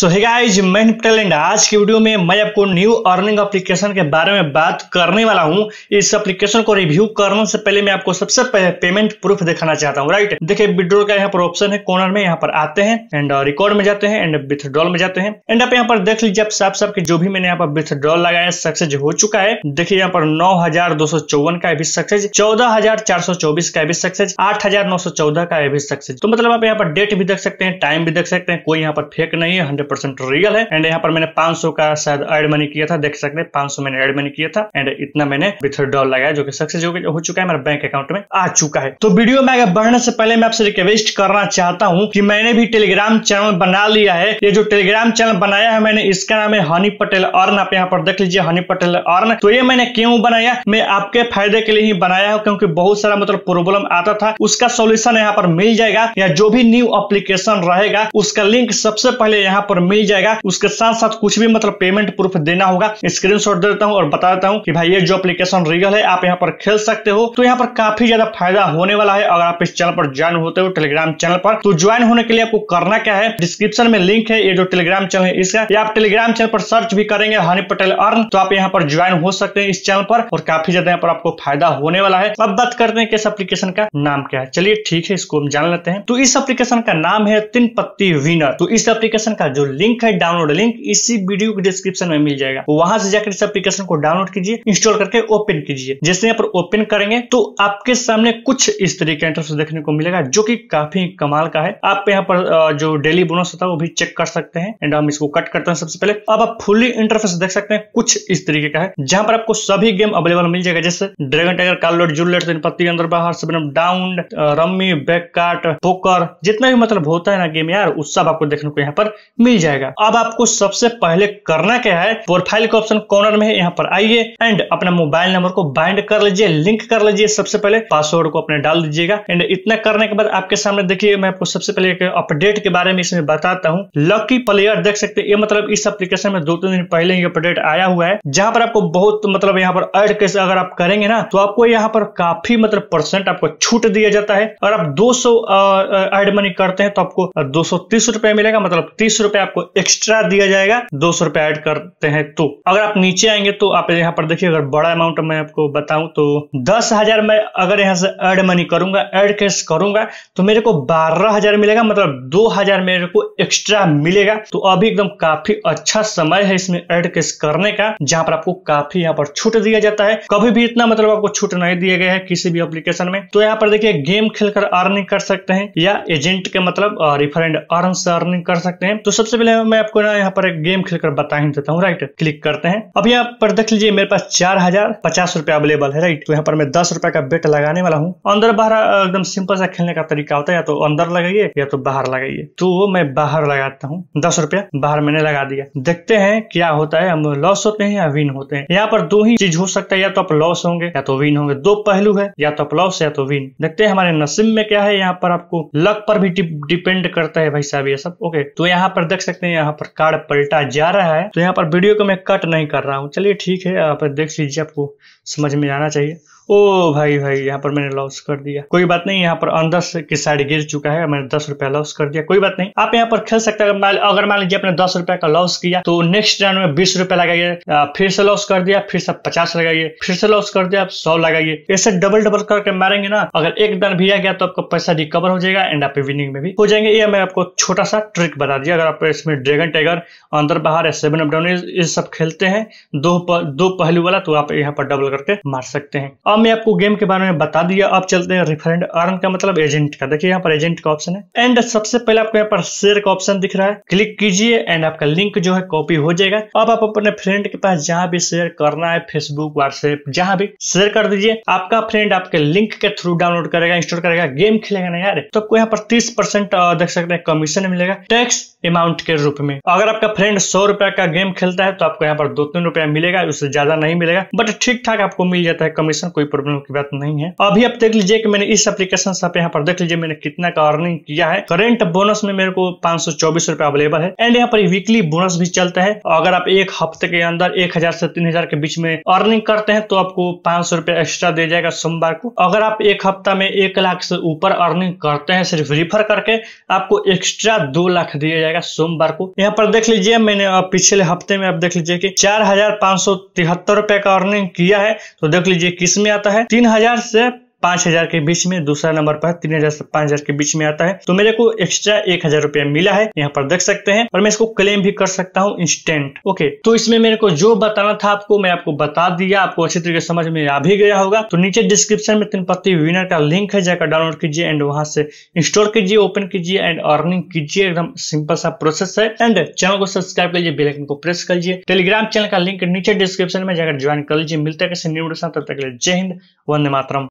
सो hey guys, मैं Patel and आज की वीडियो में मैं आपको न्यू अर्निंग एप्लीकेशन के बारे में बात करने वाला हूं। इस एप्लीकेशन को रिव्यू करने से पहले मैं आपको सबसे पहले पेमेंट प्रूफ दिखाना चाहता हूं। राइट, देखिए विड्रॉल का यहाँ पर ऑप्शन है कॉर्नर में, यहाँ पर आते हैं एंड रिकॉर्ड में जाते हैं एंड विथड्रॉल में जाते हैं एंड आप यहाँ पर देख लीजिए, आप साफ जो भी मैंने यहाँ पर विथड्रॉल लगाया सक्सेस हो चुका है। देखिए यहाँ पर 9,254 का भी सक्सेस, 14,424 का भी सक्सेस, 8,914 का भी सक्सेस। तो मतलब आप यहाँ पर डेट भी देख सकते हैं, टाइम भी देख सकते हैं, कोई यहाँ पर फेक नहीं है, 100% रियल है। एंड यहाँ पर मैंने 500 का शायद एड मनी किया था, देख सकते हैं 500 मैंने एड मनी किया था एंड इतना मैंने विथड्रॉल लगाया जो कि सक्सेस हो चुका है, मेरे बैंक अकाउंट में आ चुका है। तो वीडियो में आगे बढ़ने से पहले मैं आपसे रिक्वेस्ट करना चाहता हूं कि मैंने भी टेलीग्राम चैनल बना लिया है। ये जो टेलीग्राम चैनल बनाया है मैंने, इसका नाम है हनी पटेल अर्न। आप यहाँ पर देख लीजिए हनी पटेल अर्न। तो ये मैंने क्यों बनाया, मैं आपके फायदे के लिए ही बनाया हूं, क्योंकि बहुत सारा मतलब प्रॉब्लम आता था, उसका सॉल्यूशन यहाँ पर मिल जाएगा। या जो भी न्यू एप्लीकेशन रहेगा उसका लिंक सबसे पहले यहाँ पर मिल जाएगा। उसके साथ साथ कुछ भी मतलब पेमेंट प्रूफ देना होगा, स्क्रीनशॉट दे देता हूं और बता देता हूं कि भाई ये जो एप्लीकेशन रियल है, आप यहाँ पर खेल सकते हो। तो यहाँ पर काफी ज्यादा फायदा होने वाला है अगर आप इस चैनल पर ज्वाइन होते हो टेलीग्राम चैनल पर। तो ज्वाइन होने के लिए आपको करना क्या है, डिस्क्रिप्शन में लिंक है ये जो टेलीग्राम चैनल है इसका, या आप टेलीग्राम चैनल पर सर्च भी करेंगे हनी पटेल अर्न, तो आप यहाँ पर ज्वाइन हो सकते हैं इस चैनल पर और काफी ज्यादा यहाँ पर आपको फायदा होने वाला है। अब बात करते हैं कि इस एप्लीकेशन का नाम क्या है। चलिए ठीक है, इसको हम जान लेते हैं। तो इस एप्लीकेशन का नाम है 3 पत्ती विनर। तो इस एप्लीकेशन का जो लिंक है, डाउनलोड लिंक इसी वीडियो के डिस्क्रिप्शन में मिल जाएगा। वहां से जाकर इस एप्लीकेशन को डाउनलोड कीजिए, इंस्टॉल करके ओपन कीजिए। जैसे यहाँ पर ओपन करेंगे तो आपके सामने कुछ इस तरीके का इंटरफेस देखने को मिलेगा जो कि काफी कमाल का है। आप यहाँ पर जो डेली बोनस होता है वो भी चेक कर सकते हैं एंड हम इसको कट करते हैं सबसे पहले। अब आप फुली इंटरफेस देख सकते हैं, कुछ इस तरीके का है जहां पर आपको सभी गेम अवेलेबल मिल जाएगा, जैसे ड्रैगन टाइगर, कार्लोट, जूलियट, 3 पत्ती, अंदर बाहर, 7 down, rummy, baccarat, poker, जितना भी मतलब होता है ना गेम यार, उस सब आपको देखने को यहाँ पर मिल जाएगा। अब आपको सबसे पहले करना क्या है, प्रोफाइल का ऑप्शन कॉर्नर में है, यहाँ पर आइए एंड अपना मोबाइल नंबर को बाइंड कर लीजिए, लिंक कर लीजिए। सबसे पहले पासवर्ड को अपने डाल दीजिएगा एंड इतना करने के बाद आपके सामने देखिए, मैं आपको सबसे पहले एक अपडेट के बारे में इसमें बताता हूँ। लकी प्लेयर देख सकते हैं, ये मतलब इस एप्लीकेशन में 2-3 दिन पहले ही अपडेट आया हुआ है, जहां पर आपको बहुत मतलब यहाँ पर ऐड कैसे अगर आप करेंगे ना तो आपको यहाँ पर काफी मतलब % आपको छूट दिया जाता है। अगर आप 200 ऐड मनी करते हैं तो आपको 230 रुपए मिलेगा, मतलब 30 रुपए आपको एक्स्ट्रा दिया जाएगा 200 रुपए ऐड करते हैं। तो अगर आप नीचे आएंगे तो आप यहाँ पर देखिए, अगर बड़ा अमाउंट मैं आपको बताऊं तो 10,000 में अगर यहाँ से ऐड मनी करूंगा, ऐड कैश करूंगा तो मेरे को 12,000 मिलेगा, मतलब 2,000 मेरे को एक्स्ट्रा मिलेगा। तो अभी एकदम काफी अच्छा समय है इसमें ऐड कैश करने का, जहां पर आपको काफी यहाँ पर छूट दिया जाता है। कभी भी इतना मतलब आपको छूट नहीं दिया गया है किसी भी एप्लीकेशन में। तो यहाँ पर देखिए, गेम खेलकर अर्निंग कर सकते हैं या एजेंट के मतलब रिफरेंड अर्न से अर्निंग कर सकते हैं। तो सबसे पहले मैं आपको ना यहाँ पर एक गेम खेलकर बता ही देता हूँ। राइट, क्लिक करते हैं। अब यहाँ पर देख लीजिए मेरे पास 4,050 रुपए अवेलेबल है। राइट, तो यहाँ पर मैं 10 रुपए का बेट लगाने वाला हूँ। अंदर बाहर एकदम सिंपल सा खेलने का तरीका होता है, या तो अंदर लगाइए या तो बाहर लगाइए। तो मैं बाहर लगाता हूँ, 10 रुपया बाहर मैंने लगा दिया। देखते हैं क्या होता है, हम लॉस होते हैं या विन होते हैं। यहाँ पर दो ही चीज हो सकता है, या तो आप लॉस होंगे या तो विन होंगे। दो पहलू है, या तो आप लॉस या तो विन। देखते हैं हमारे नसीब में क्या है। यहाँ पर आपको लक पर भी डिपेंड करता है भाई साहब ये सब। ओके, तो यहाँ पर देख सकते हैं, यहाँ पर कार्ड पलटा जा रहा है। तो यहाँ पर वीडियो को मैं कट नहीं कर रहा हूँ। चलिए ठीक है, आप देख लीजिए, आपको समझ में आना चाहिए। ओ भाई यहाँ पर मैंने लॉस कर दिया, कोई बात नहीं। यहाँ पर अंदर से की साइड गिर चुका है, मैंने 10 रुपया लॉस कर दिया, कोई बात नहीं। आप यहाँ पर खेल सकते हैं। अगर मान लीजिए आपने 10 रुपया का लॉस किया तो नेक्स्ट राउंड में 20 रुपया लगाइए, फिर से लॉस कर दिया, फिर से 50 लगाइए, फिर से लॉस कर दिया, 100 लगाइए। ऐसे डबल करके मारेंगे ना, अगर एक डन भी आ गया तो आपका पैसा रिकवर हो जाएगा एंड आप विनिंग में भी हो जाएंगे। ये मैं आपको छोटा सा ट्रिक बता दिया। अगर आप इसमें ड्रैगन टाइगर, अंदर बाहर, 7 अप डाउन ये सब खेलते हैं दो पहलू वाला, तो आप यहाँ पर डबल करके मार सकते हैं। अब मैं आपको गेम के बारे में बता दिया। अब चलते हैं रिफरेंड अर्न का मतलब एजेंट का। देखिए यहाँ पर एजेंट का ऑप्शन है एंड सबसे पहले आपको यहाँ पर शेयर का ऑप्शन दिख रहा है, क्लिक कीजिए एंड आपका लिंक जो है कॉपी हो जाएगा। अब आप अपने फ्रेंड के पास जहां भी शेयर करना है, फेसबुक, व्हाट्सएप, जहां भी शेयर कर दीजिए। आपका फ्रेंड आपके लिंक के थ्रू डाउनलोड करेगा, इंस्टॉल करेगा, गेम खेलेगा ना यार, तो आपको यहाँ पर 30% देख सकते हैं कमीशन मिलेगा टैक्स अमाउंट के रूप में। अगर आपका फ्रेंड 100 रुपया का गेम खेलता है तो आपको यहाँ पर 2-3 रुपया मिलेगा, उससे ज्यादा नहीं मिलेगा, बट ठीक ठाक आपको मिल जाता है कमीशन, कोई कोई प्रॉब्लम की बात नहीं है। अभी आप देख लीजिए कि मैंने इस एप्लीकेशन से यहाँ पर देख लीजिए मैंने कितना का अर्निंग किया है। करंट बोनस में मेरे को 524 रुपए अवेलेबल है एंड यहाँ पर वीकली बोनस भी चलता है। अगर आप एक हफ्ते के अंदर 1000 से 3000 के बीच में अर्निंग करते हैं तो आपको 500 रुपए एक्स्ट्रा दे जाएगा सोमवार को। अगर आप एक हफ्ता में 1 लाख से ऊपर अर्निंग करते हैं सिर्फ रिफर करके, आपको एक्स्ट्रा 2 लाख दिया जाएगा सोमवार को। यहाँ पर देख लीजिए मैंने पिछले हफ्ते में आप देख लीजिए कि 4573 रुपए का अर्निंग किया है। तो देख लीजिए किस में आता है, 3000 से 5000 के बीच में दूसरा नंबर पर 3000 से 5000 के बीच में आता है। तो मेरे को एक्स्ट्रा 1000 रुपया मिला है, यहाँ पर देख सकते हैं, और मैं इसको क्लेम भी कर सकता हूँ इंस्टेंट। ओके, तो इसमें मेरे को जो बताना था आपको मैं आपको बता दिया, आपको अच्छी तरीके से समझ में आ भी गया होगा। तो नीचे डिस्क्रिप्शन में 3 पत्ती विनर का लिंक है, जाकर डाउनलोड कीजिए एंड वहां से इंस्टॉल कीजिए, ओपन कीजिए एंड अर्निंग कीजिए। एकदम सिंपल सा प्रोसेस है। एंड चैनल को सब्सक्राइब कीजिए, बेल आइकन को प्रेस कीजिए। टेलीग्राम चैनल का लिंक नीचे डिस्क्रिप्शन में जाकर ज्वाइन कर लीजिए। मिलते हैं किसी न्यू वीडियो के साथ, तब तक के लिए जय हिंद, वंदे मातरम।